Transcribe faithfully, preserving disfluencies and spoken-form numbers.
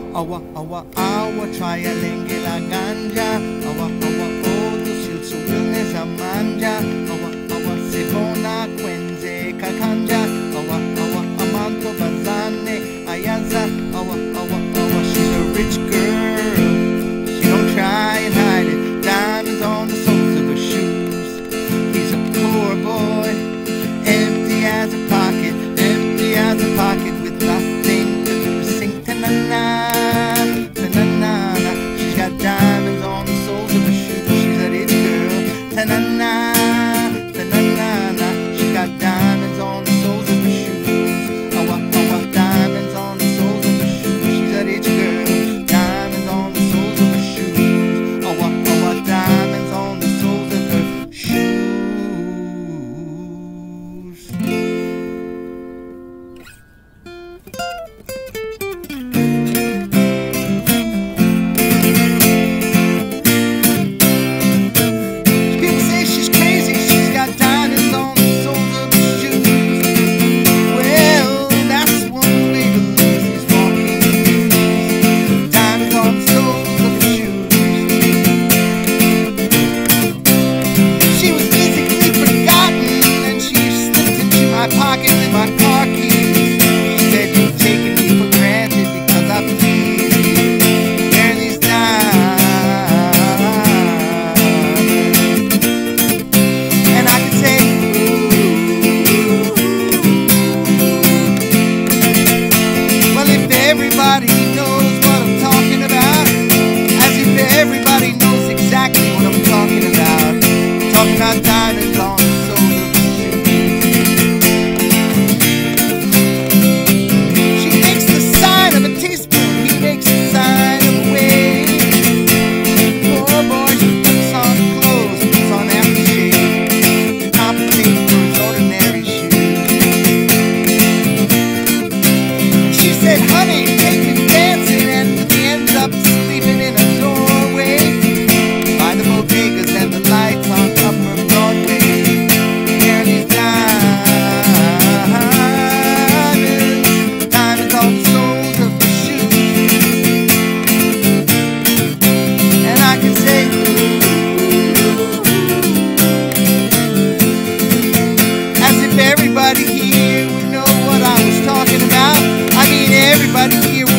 Awa, awa, awa, trialenge la ganja. Awa, awa, odo silso wilnes amanja. Awa, awa, sebona kwenze kakanja. Awa, awa, amanto bazane ayaza. Awa, awa, awa, she's a rich girl. She don't try and hide it. Diamonds on the soles of her shoes. He's a poor boy, empty as a pocket, empty as a pocket with nothing to do. Sing ta-na-na. Diamonds on the soles of her shoes. She's a rich girl. Ta-na-na, ta-na-na-na. She got diamonds on the soles of her shoes. Awa, awa, diamonds on the soles of her shoes. She's a rich girl. Diamonds on the soles of her shoes. Awa, awa, diamonds on the soles of her shoes. My pocket with my car keys. She said you've taken me for granted because I please you. Wearing these diamonds, and I could say, ooh. Well, if everybody knows what I'm talking about, as if everybody knows exactly what I'm talking about. I'm talking about diamonds on the soles of the honey, take me dancing, and he ends up sleeping in a doorway by the bodegas and the lights on Upper Broadway. Wearing these diamonds, diamonds on the soles of the shoes, and I can say, ooh, as if everybody here would know what I was talking about. I mean, everybody here